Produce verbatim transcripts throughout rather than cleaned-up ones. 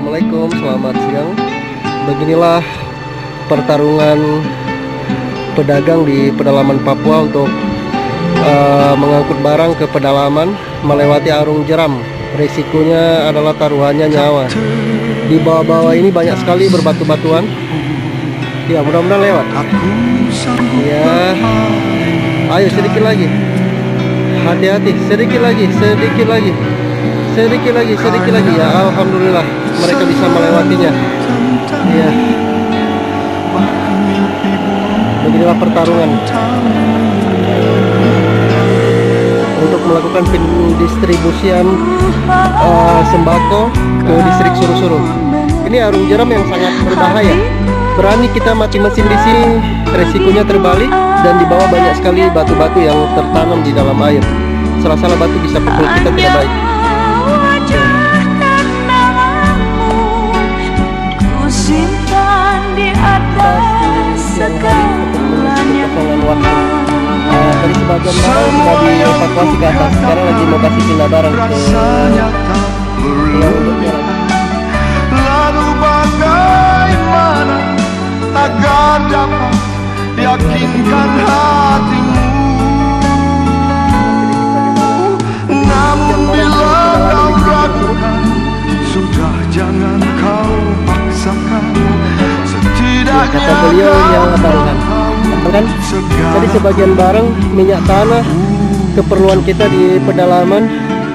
Assalamualaikum, selamat siang. Beginilah pertarungan pedagang di pedalaman Papua untuk uh, mengangkut barang ke pedalaman melewati arung jeram. Resikonya adalah taruhannya nyawa. Di bawah-bawah ini banyak sekali berbatu-batuan. Ya, mudah-mudahan lewat. Ya, ayo sedikit lagi. Hati-hati, sedikit lagi, sedikit lagi. Sedikit lagi, sedikit lagi. Ya, alhamdulillah mereka bisa melewatinya. Ya. Beginilah pertarungan untuk melakukan pendistribusian uh, sembako ke distrik Suru-Suru. Ini arung jeram yang sangat berbahaya. Berani kita mati mesin di sini, resikonya terbalik dan di bawah banyak sekali batu-batu yang tertanam di dalam air. Salah-salah batu bisa pukul kita tidak baik. Nah, tadi sebagian barang sudah dievakuasi ke atas. Sekarang lagi mau kasih pindah barang ke yang lalu bagaimana agar dapat yakinkan hatimu. Namun bila kau ragukan, sudah jangan kau paksakan. Setidaknya kata beliau yang taruhan kan tadi sebagian barang minyak tanah keperluan kita di pedalaman.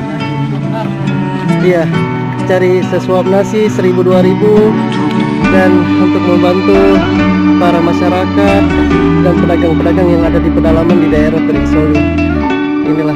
Iya, cari sesuap nasi seribu dua ribu dan untuk membantu para masyarakat dan pedagang-pedagang yang ada di pedalaman di daerah terisolir. Inilah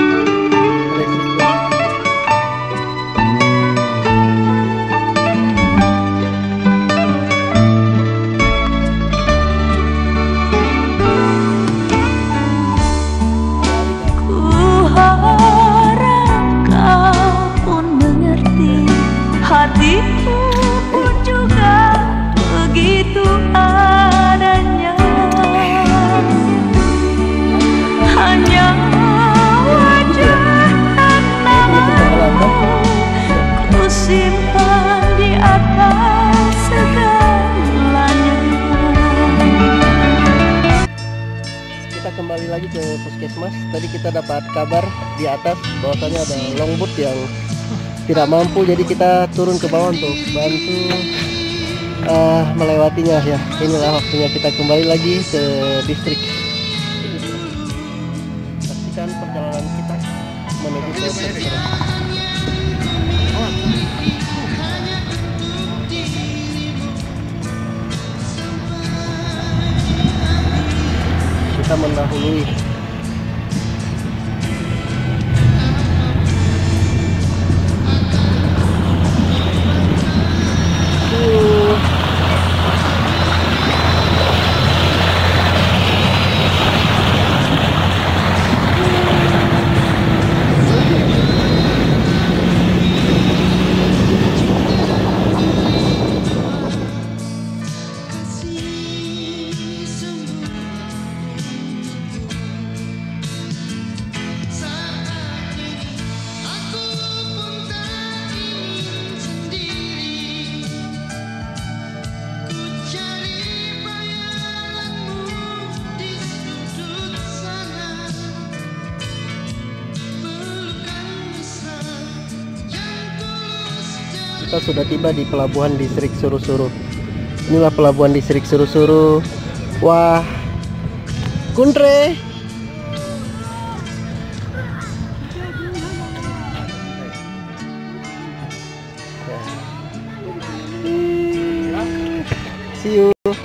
hatiku pun juga begitu adanya. Hanya wajah dan namamu ku simpan di atas segalanya. Kita kembali lagi ke puskesmas. Tadi kita dapat kabar di atas bahwasanya ada longboat yang tidak mampu, jadi kita turun ke bawah untuk bantu uh, melewatinya. Ya, inilah waktunya kita kembali lagi ke distrik. Saksikan perjalanan kita menuju ke Suru-Suru. Kita mendahului. Kita sudah tiba di pelabuhan distrik Suru-Suru. Inilah pelabuhan distrik Suru-Suru. Wah, Kuntre. See you.